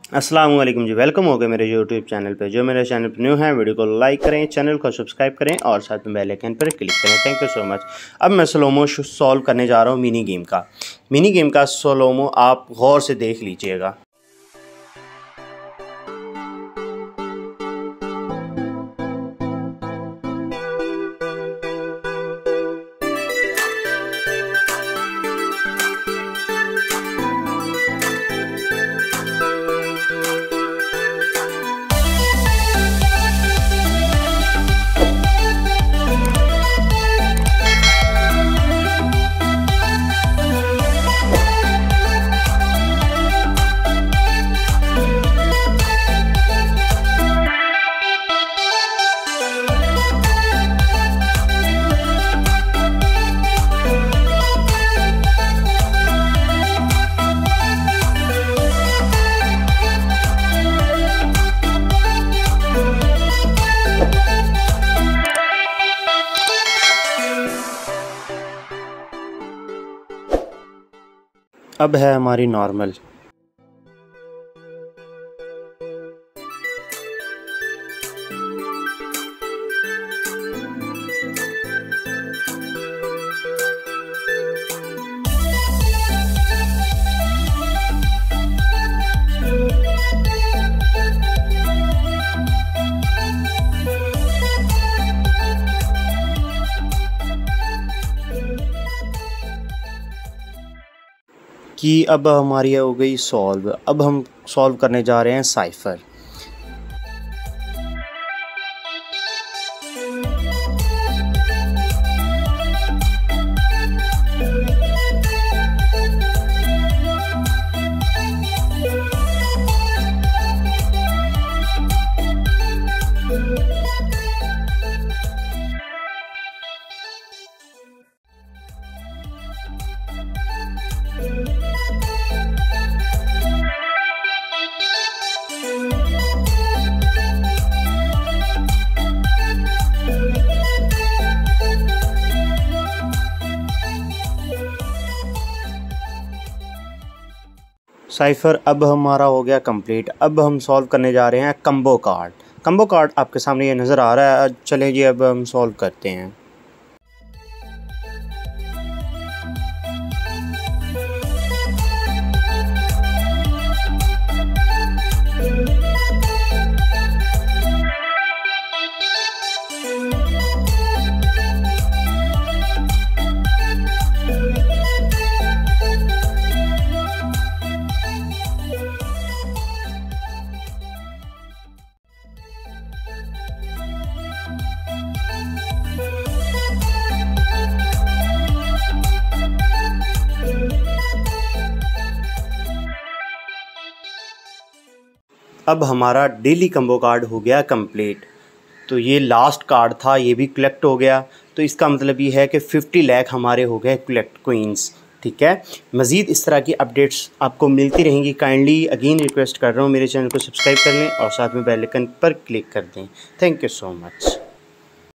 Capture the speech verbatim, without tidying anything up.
अस्सलाम वालेकुम जी, वेलकम हो गए मेरे यूट्यूब चैनल पे। जो मेरे चैनल पर न्यू है वीडियो को लाइक करें, चैनल को सब्सक्राइब करें और साथ में बेल आइकन पर क्लिक करें। Thank you so much. अब मैं स्लोमो सॉल्व करने जा रहा हूँ मिनी गेम का। मिनी गेम का स्लोमो आप गौर से देख लीजिएगा। अब है हमारी नॉर्मल। कि अब हमारी हो गई सॉल्व। अब हम सॉल्व करने जा रहे हैं साइफर। साइफर अब हमारा हो गया कंप्लीट। अब हम सॉल्व करने जा रहे हैं कम्बो कार्ड। कम्बो कार्ड आपके सामने ये नज़र आ रहा है। चलें जी, अब हम सॉल्व करते हैं। अब हमारा डेली कम्बो कार्ड हो गया कंप्लीट। तो ये लास्ट कार्ड था, ये भी कलेक्ट हो गया। तो इसका मतलब ये है कि फिफ्टी लाख हमारे हो गए कलेक्ट क्वींस। ठीक है, मज़ीद इस तरह की अपडेट्स आपको मिलती रहेंगी। काइंडली अगेन रिक्वेस्ट कर रहा हूँ, मेरे चैनल को सब्सक्राइब कर लें और साथ में बेल आइकन पर क्लिक कर दें। Thank you so much.